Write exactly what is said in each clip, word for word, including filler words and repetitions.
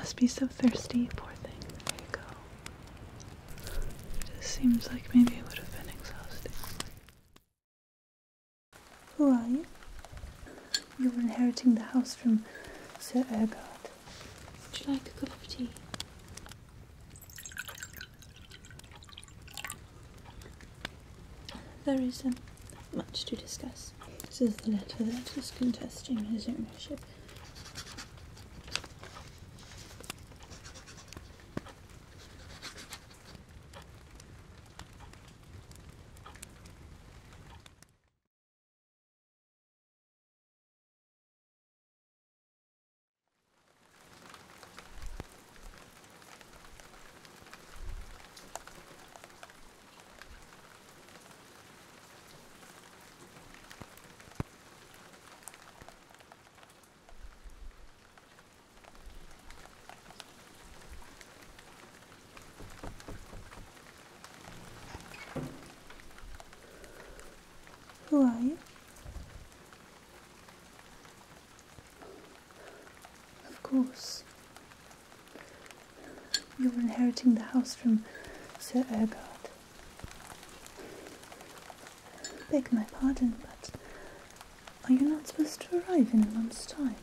must be so thirsty, poor thing. There you go. It just seems like maybe it would have been exhausting. Who are you? You're inheriting the house from Sir Ergard. Would you like a cup of tea? There isn't much to discuss. This is the letter that is contesting his ownership. Who are you? Of course. You're inheriting the house from Sir Ergard. Beg my pardon, but are you not supposed to arrive in a month's time?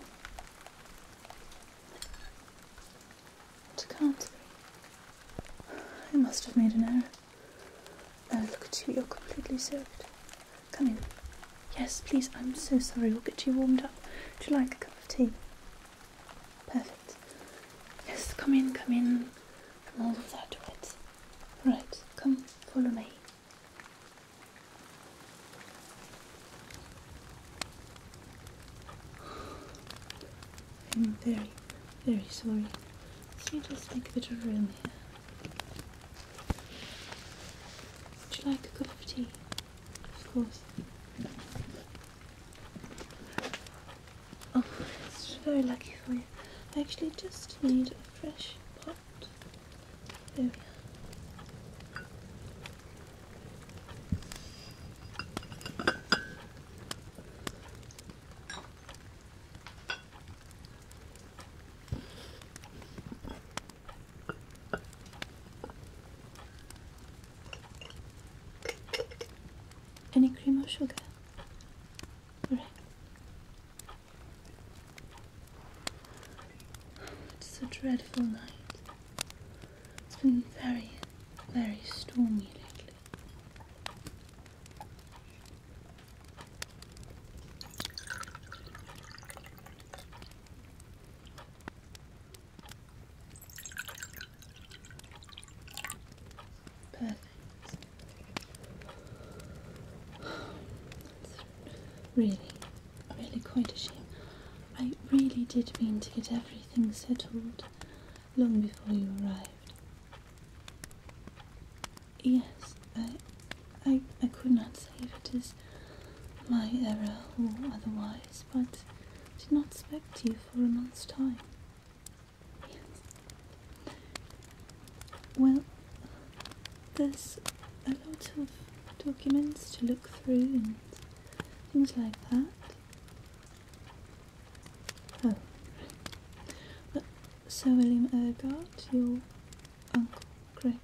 It can't be. I must have made an error. Oh, look at you, you're completely soaked. Come in. Yes, please, I'm so sorry. We'll get you warmed up. Would you like a cup of tea? Perfect. Yes, come in, come in. I'm all of that wet. Right, come, follow me. I'm very, very sorry. So you just make a bit of room here. Would you like a cup of tea? Of course. Oh, it's very lucky for you. I actually just need a fresh pot. There we are. Any cream or sugar? Right. It's a dreadful night. It's been very, very stormy lately. Perfect. Really, really quite a shame. I really did mean to get everything settled long before you arrived. Yes, I, I, I could not say if it is my error or otherwise, but I did not expect you for a month's time. Yes. Well, there's a lot of documents to look through and things like that. Oh, but Sir William Ergard, your uncle, correct?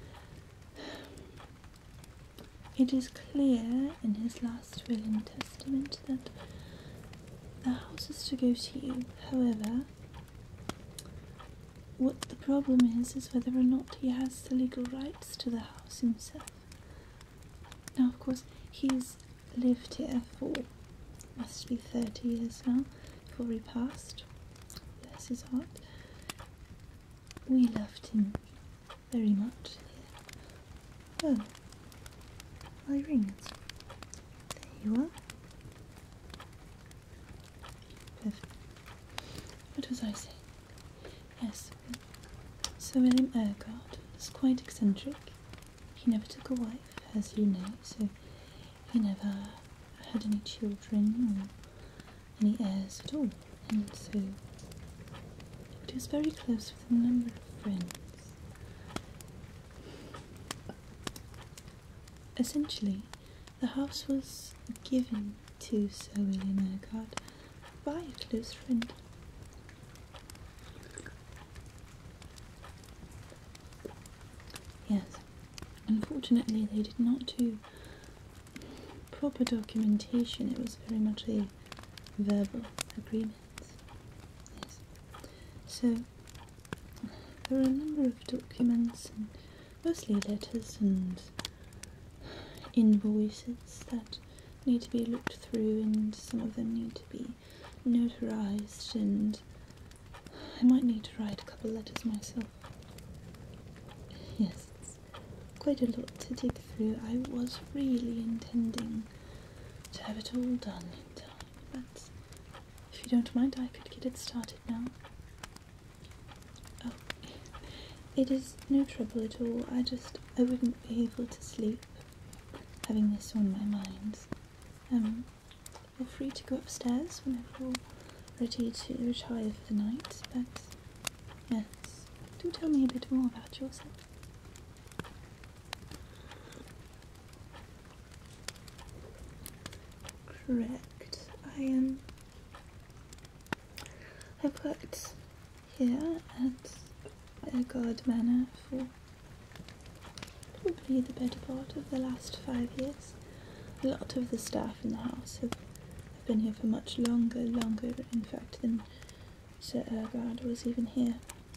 It is clear in his last will and testament that the house is to go to you. However, what the problem is, is whether or not he has the legal rights to the house himself. Now, of course, he's lived here for, must be thirty years now, before he passed. Bless his heart. We loved him very much here. Oh, my rings. There you are. Perfect. What was I saying? Yes, Sir William Ergard was quite eccentric. He never took a wife, as you know, so he never had any children or any heirs at all, and so he was very close with a number of friends. Essentially, the house was given to Sir William Ergard by a close friend. Yes, unfortunately they did not do proper documentation. It was very much a verbal agreement. Yes. So there are a number of documents, and mostly letters and invoices that need to be looked through, and some of them need to be notarized, and I might need to write a couple letters myself. Yes, it's quite a lot to dig through. I was really intending to have it all done in time, but if you don't mind, I could get it started now. Oh, it is no trouble at all. I just, I wouldn't be able to sleep having this on my mind. Um, feel free to go upstairs whenever you're ready to retire for the night, but yes, do tell me a bit more about yourself. Correct. I am. I've worked here at Ergard Manor for probably the better part of the last five years. A lot of the staff in the house have, have been here for much longer, longer in fact than Sir Ergard was even here.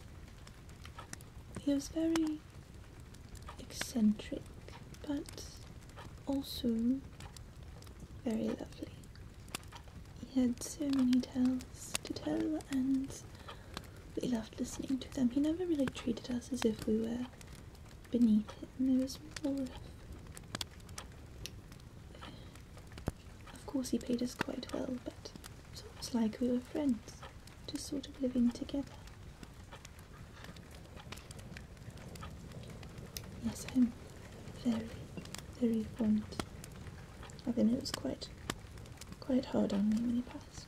He was very eccentric, but also very lovely. He had so many tales to tell, and we loved listening to them. He never really treated us as if we were beneath him. It was more of... Of course he paid us quite well, but it was like we were friends, just sort of living together. Yes, I'm very, very fond of him. It was quite, quite hard on me when he passed.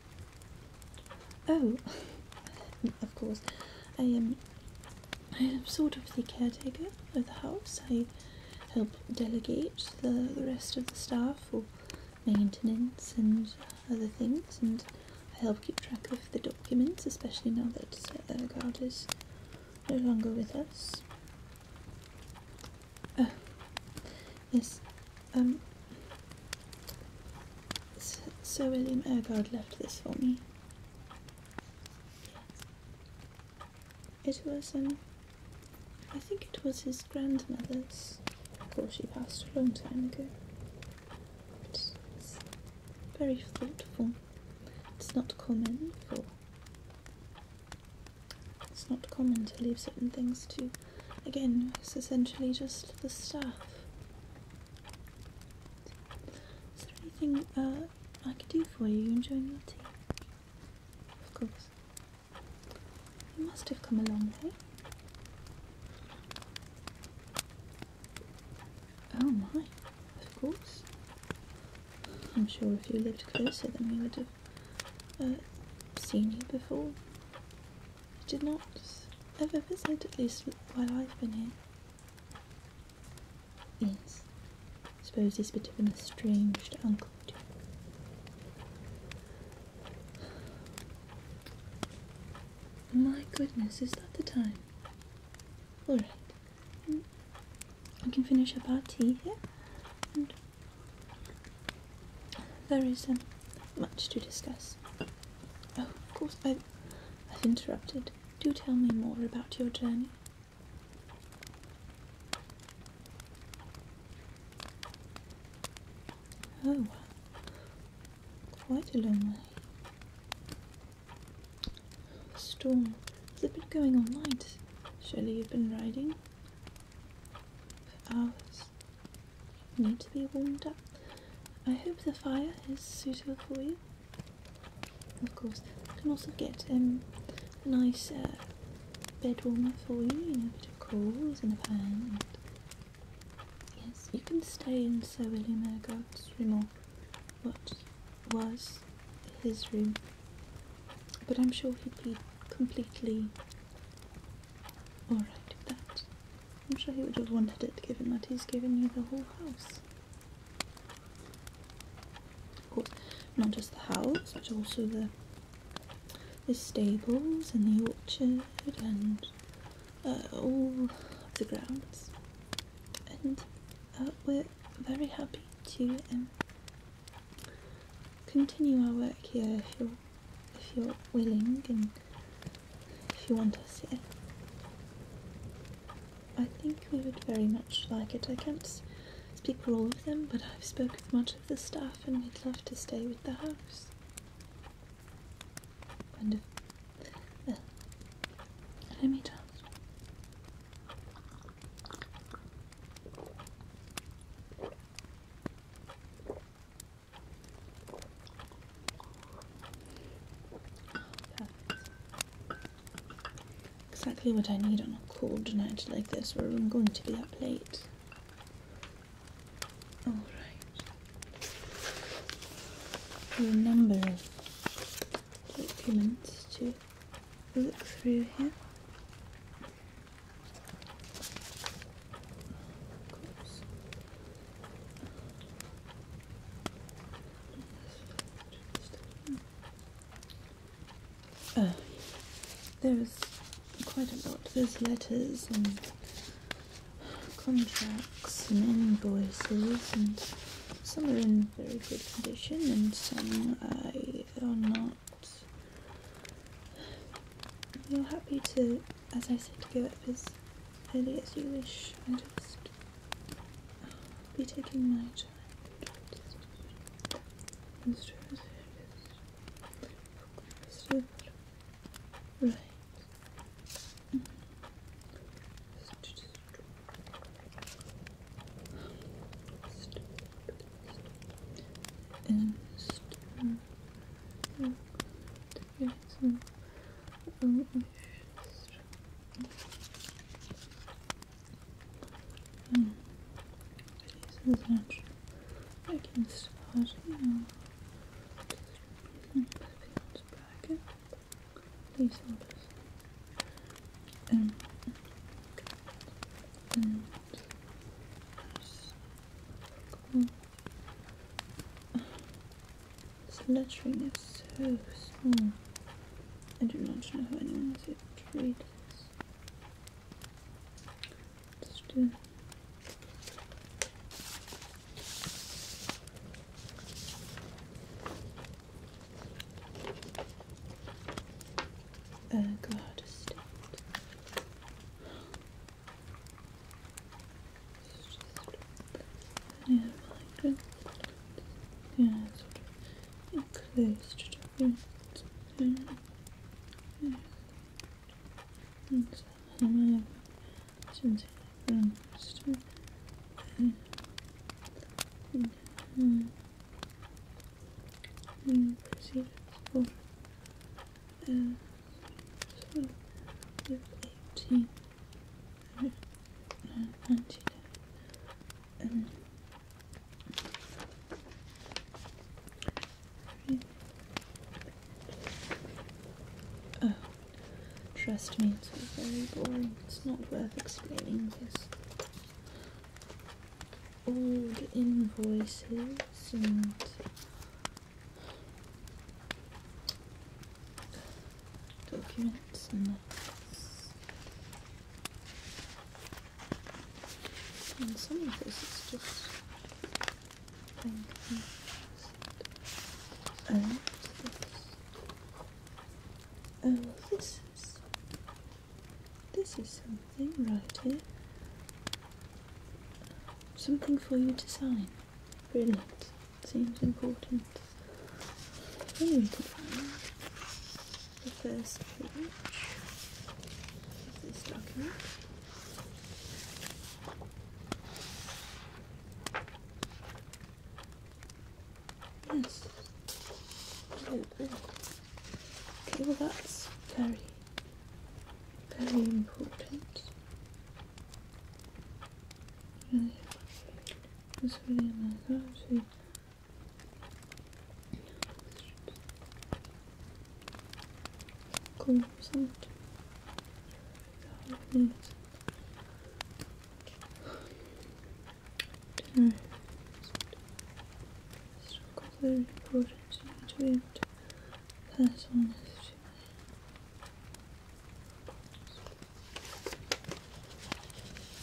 Oh, of course, I am, I am sort of the caretaker of the house. I help delegate the, the rest of the staff for maintenance and other things, and I help keep track of the documents, especially now that Sir Ergard is no longer with us. Oh, yes, um, Sir William Ergard left this for me. Yes. It was, um, I think it was his grandmother's. Of course, she passed a long time ago. But it's very thoughtful. It's not common for, it's not common to leave certain things to, again, it's essentially just the staff. Is there anything, uh, I could do for you? You enjoying your tea? Of course. You must have come a long way. Oh my, of course. I'm sure if you lived closer then we would have uh, seen you before. You did not ever visit, at least while I've been here. Yes, I suppose he's a bit of an estranged uncle too. My goodness, is that the time? Alright, we can finish up our tea here, and there is um, much to discuss. Oh, of course, I've, I've interrupted. Do tell me more about your journey. Oh, wow. Quite a long way. A storm. Has it been going all night? Surely you've been riding for hours. You need to be warmed up. I hope the fire is suitable for you. Of course, you can also get um, a nice uh, bed warmer for you, you know, a bit of coals and a fan. And yes, you can stay in Sir William Ergard's room, or what was his room, but I'm sure he'd be completely alright with that. I'm sure he would have wanted it, given that he's given you the whole house. Of course, not just the house, but also the the stables and the orchard and uh, all the grounds, and uh, we're very happy to um, continue our work here if you're, if you're willing and if you want us here. I think we would very much like it. I can't speak for all of them, but I've spoken with much of the staff and we'd love to stay with the house. And if, uh, let me just... Exactly what I need on a cold night like this, where I'm going to be up late. Alright. There are a number of documents to look through here. Oh, there's quite a lot. There's letters and contracts and invoices, and some are in very good condition and some uh, are not. You're happy to, as I said, go up as early as you wish. I just be taking my time. Right. I can start now. These orders. Um, and cool. This lettering is so small. I do not know how anyone is able to read this. Let's do it. Uh, God, estate. Yeah, migrant. Yeah, sort of enclosed document. Yeah. Yeah. And so, um, since um, still, uh, um, um, procedures for, uh, so, with eighteen, uh, nineteen, um, oh, trust me, it's all very boring. It's not worth explaining this. Old invoices and documents and letters. And some of this is just thank you. And this. Oh, this is this is something right here. Something for you to sign. Brilliant. Seems important. Then we can find the first page of this document. Yes. Oh, good. Okay, well that's very, very important. Really. It's really nice, actually. Cool, something. Neat. Dinner. It's very important to be able to pass on this to me.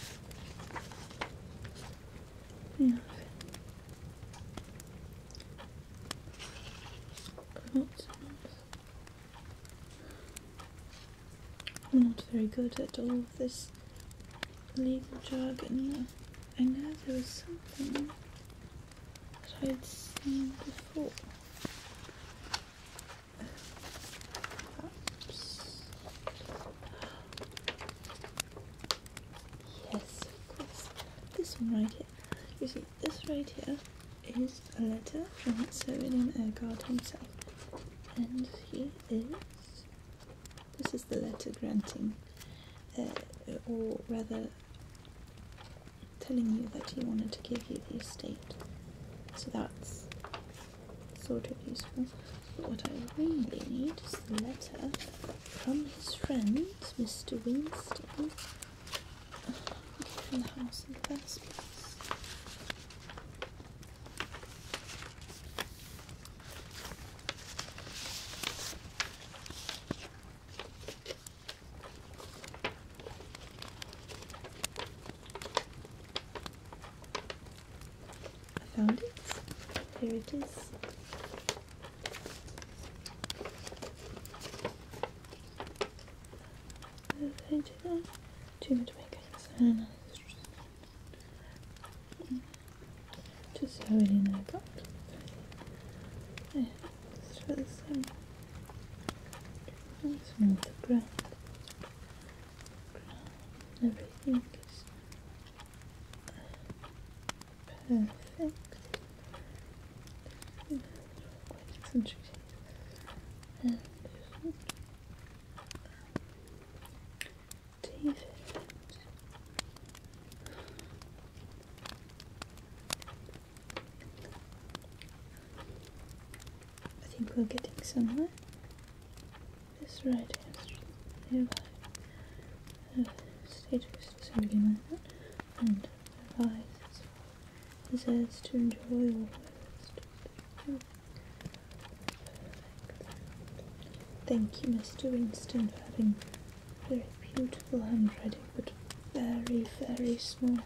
Not, I'm not very good at all of this legal jargon. I know there was something that I had seen before. Perhaps. Yes, of course. This one right here. You see, this right here is a letter from Sir William Urquhart himself. And he is, this is the letter granting, uh, or rather telling you that he wanted to give you the estate. So that's sort of useful. But what I really need is the letter from his friend, Mister Winston, from the house in the first place. Found it. Here it is. Too much makeup. Just so really know about. Yeah, let's try this one. Let's move the ground. Everything is perfect. Quite concentrated. And David. I think we're getting somewhere. This right here is nearby. Stage is really like that. And advises his heirs to enjoy all. Thank you, Mister Winston, for having very beautiful handwriting, but very, very small.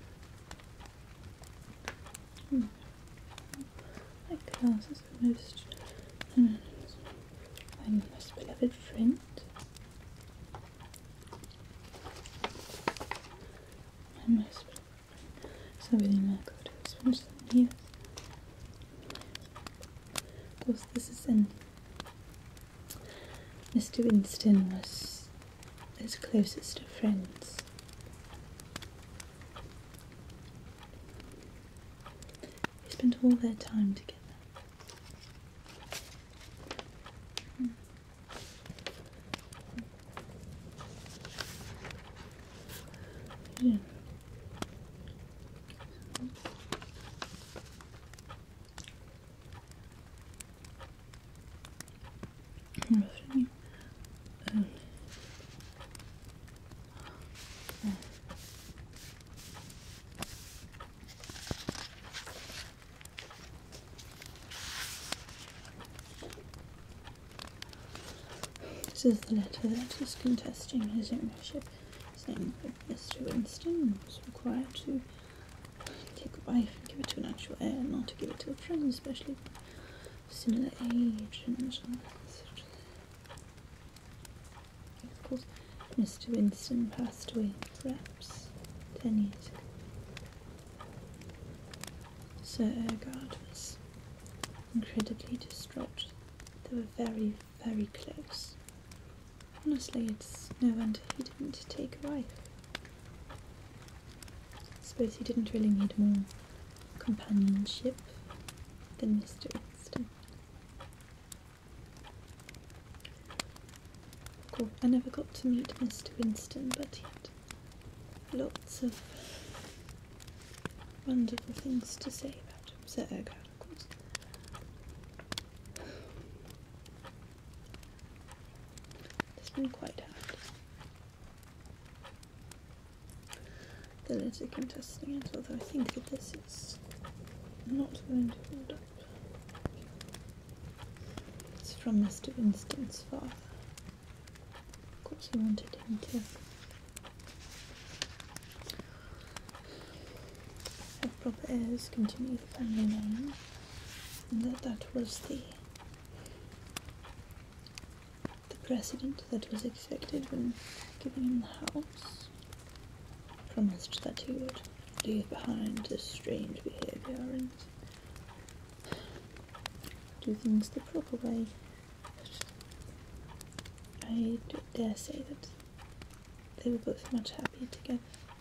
Hmm. My class is the most hmm, my most beloved friend. My most beloved friend. So really not good to spend some years. Of course, this is in Mister Winston was his closest of friends. They spent all their time together. Hmm. Yeah. Roughly. Oh. Oh. This is the letter that is contesting his ownership, saying that Mister Winston was required to take a wife and give it to an actual heir, not to give it to a friend, especially of similar age and so on. Of course, Mister Winston passed away perhaps ten years ago. Sir Urquhart was incredibly distraught. They were very, very close. Honestly, it's no wonder he didn't take a wife. I suppose he didn't really need more companionship than Mister Winston. Of course, I never got to meet Mister Winston, but he had lots of wonderful things to say about him. Sir Urquhart, of course. It's been quite hard. The letter contesting it, although I think that this is not going to hold up. It's from Mister Winston's father. Of course, he wanted him to have proper heirs, continue the family name, and that that was the precedent that was expected when giving him the house. Promised that he would leave behind this strange behaviour and do things the proper way. But I don't dare say that they were both much happier together.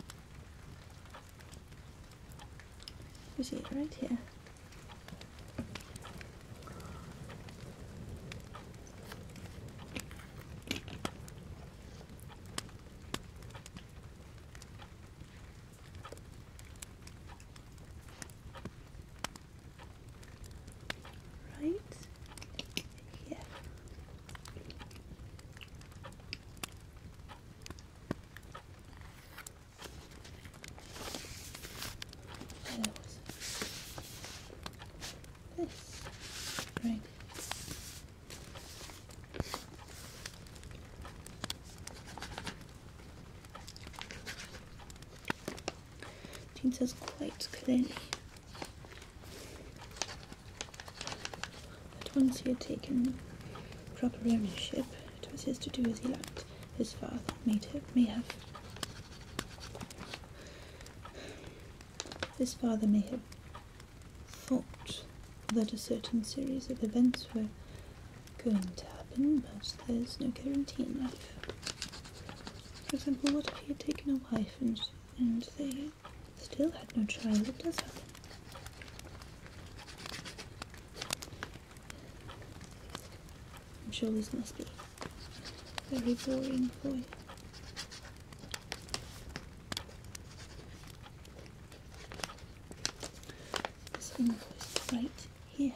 You see it right here. Right here. There was this right. It says quite clearly that once he had taken proper ownership, it was his to do as he liked. His father may have, may have his father may have thought that a certain series of events were going to happen, but there's no guarantee in life. For example, what if he had taken a wife and and they still had no child? It does happen. I'm sure this must be very boring for you. This invoice right here.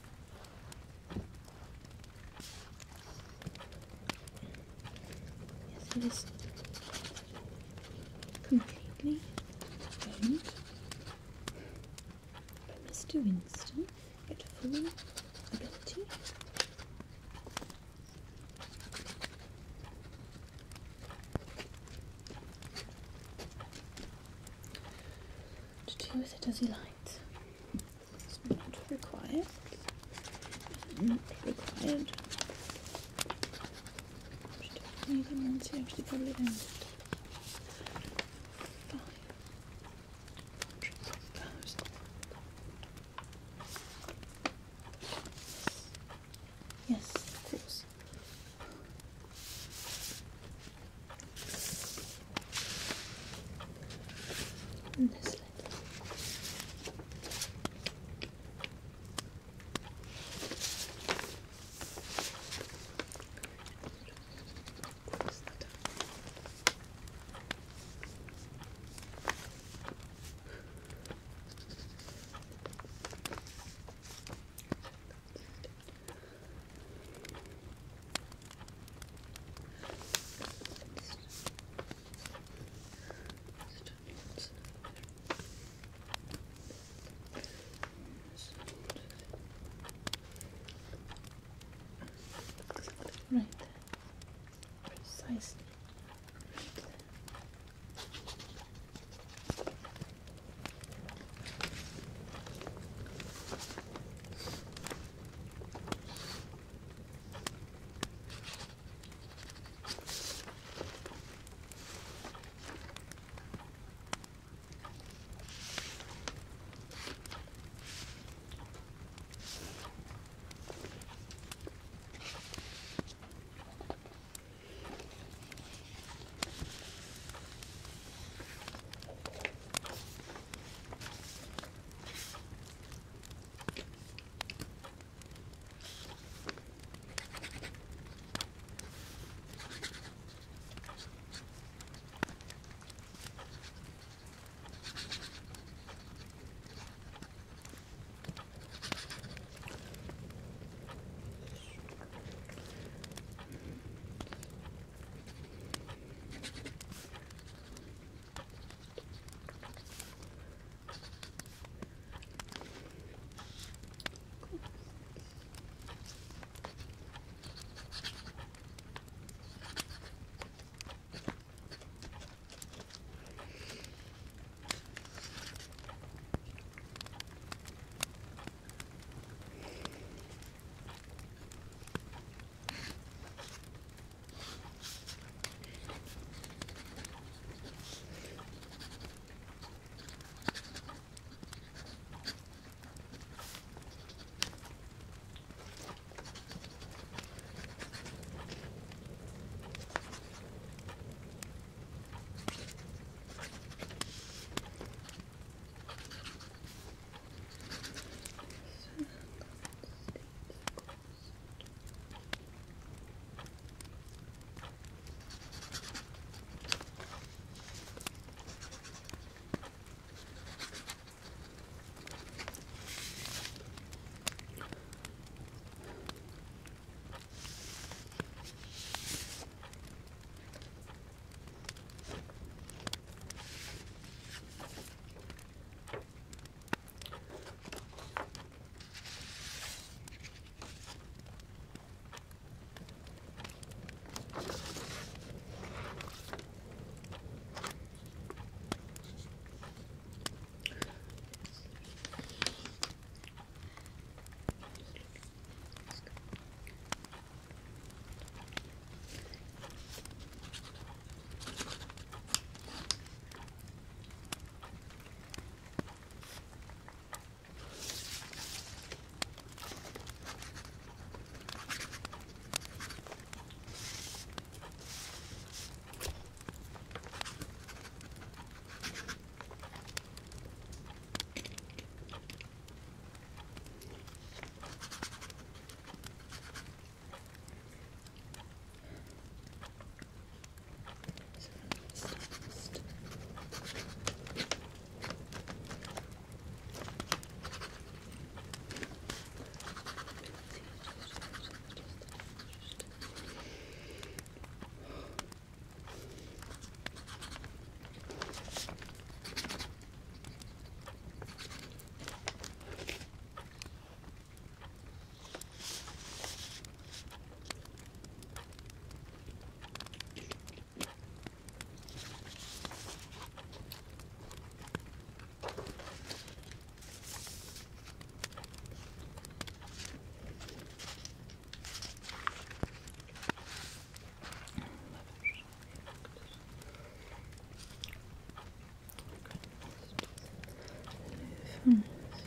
Yes, it is completely owned by Mister Winston at full ability. To do with it as he liked. It's not required. Not required. Even once he actually probably owned it. Yes, of course. And this letter. Right there. Precisely. Right there. Hmm.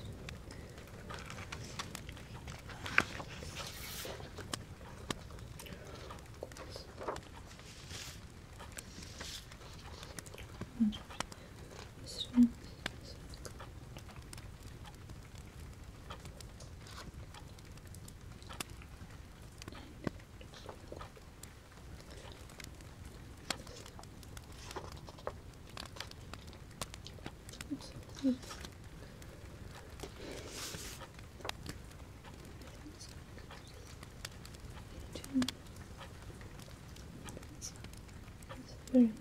Very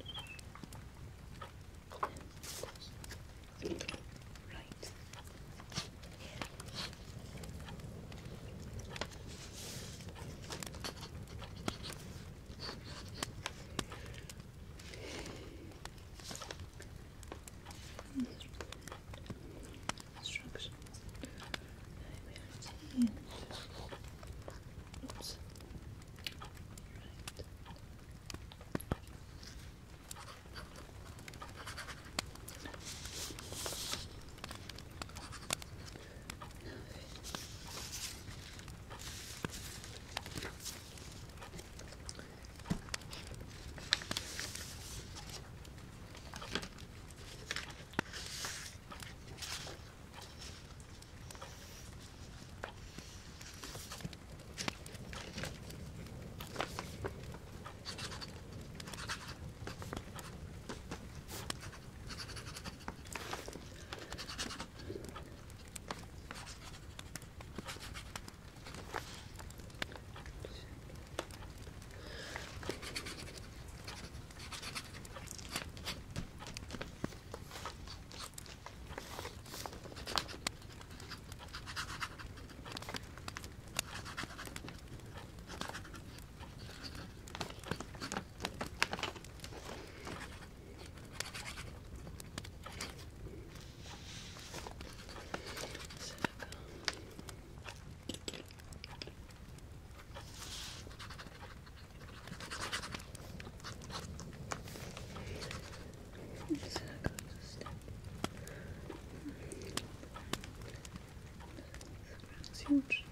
right. Instructions. Oops. It's huge.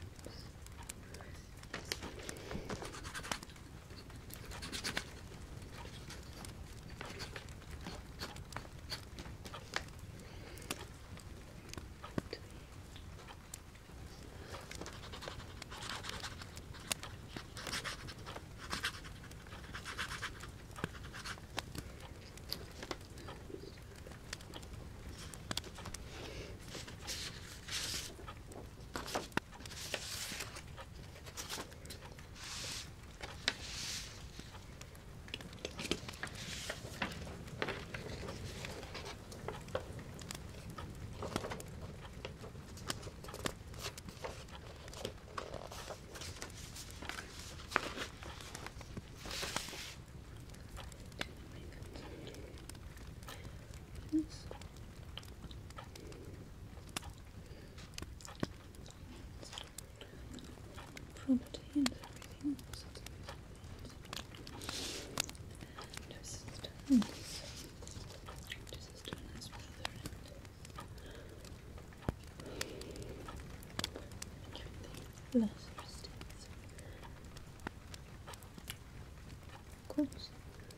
Property and everything else. This is done. This is done as brother and less mistakes. Of course.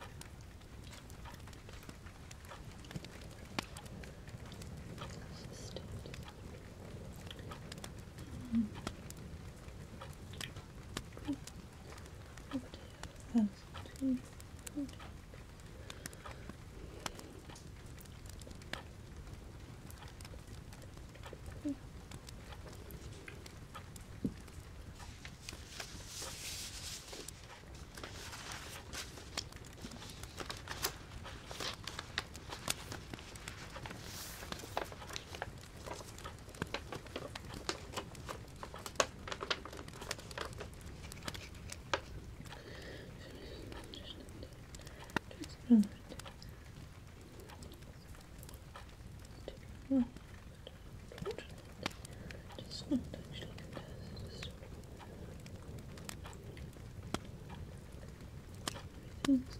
House two, four. Right. Well, it's not actually contested. Everything's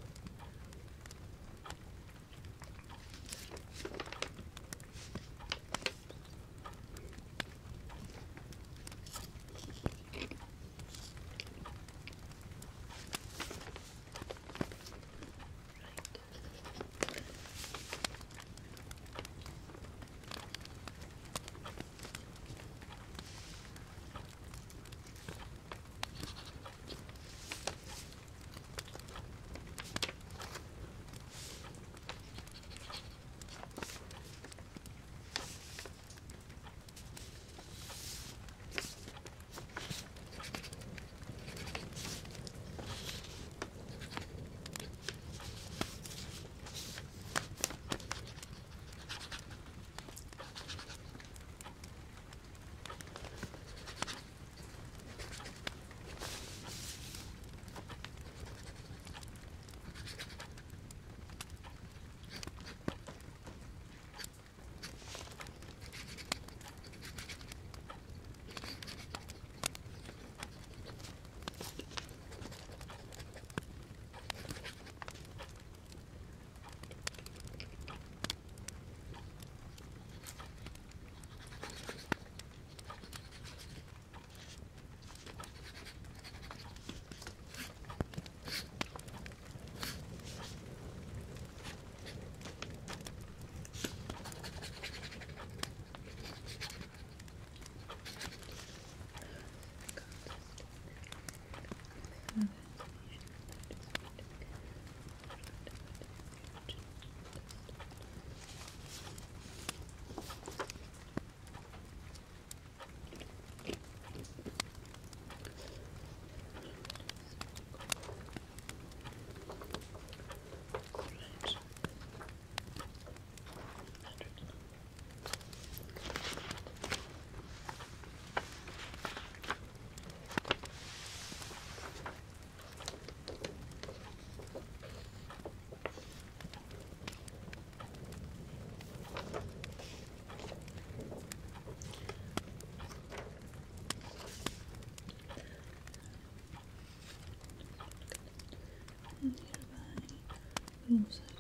also.